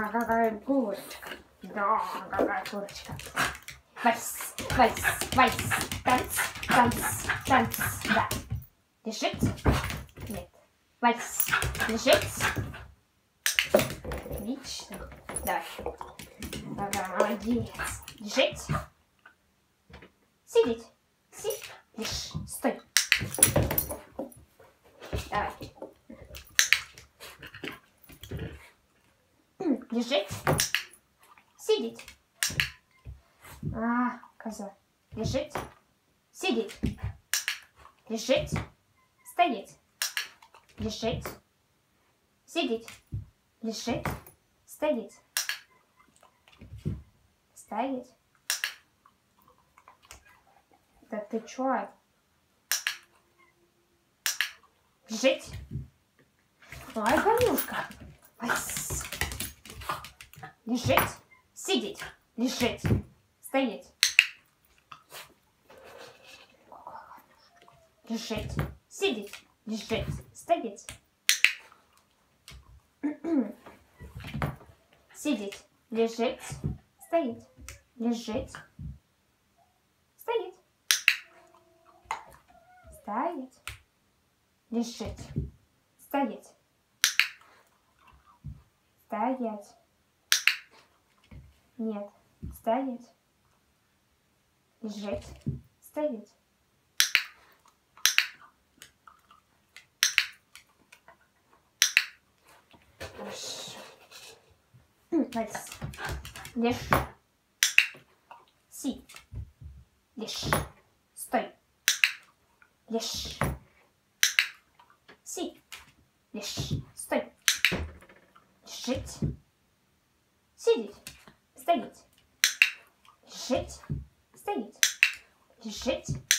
Да, какая курочка. Да, какая курочка. Вальс, вальс, вальс. Танц, танц, танц. Да. Лежит? Нет. Вальс. Лежит? Отлично. Давай. Ага, молодец. Лежит? Сидеть. Лежь. Стой. Давай. Лежит. Сидеть. А, коза. Лежит. Сидеть. Лежит. Стоять. Лежит. Сидеть. Лежит. Стоять. Стоять. Да ты чё? Лежить. Ой, Галюшка. Лежить. Сидеть. Лежить. Стоять. Лежить. Сидеть. Лежить. Стоять. Сидеть. Лежить. Стоять. Лежить. Стоять. Стоять. Лежить. Стоять. Стоять. Нет. Стоять. Лежать. Стоять. Хорошо. Вальс. Лежь. Си. Лежь. Стой. Лежь. Си. Лежь. Стой. Лежить. Сидеть. Стоять. Лежить. Стоять. Лежить.